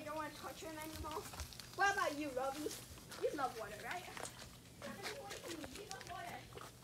don't want to touch him anymore. What about you, Robbie? You love water, right? You love water.